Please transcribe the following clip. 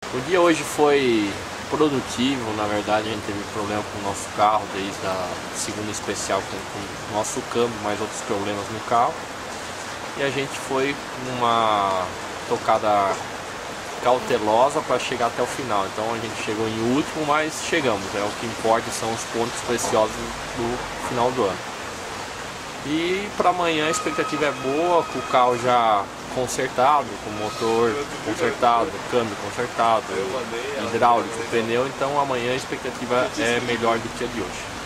O dia hoje foi produtivo, na verdade a gente teve problema com o nosso carro desde a segunda especial com o nosso câmbio, mais outros problemas no carro. E a gente foi numa tocada cautelosa para chegar até o final. Então a gente chegou em último, mas chegamos. É o que importa, são os pontos preciosos do final do ano. E para amanhã a expectativa é boa, com o carro já consertado, com o motor consertado, câmbio consertado, hidráulico, pneu. Então amanhã a expectativa é melhor do que a de hoje.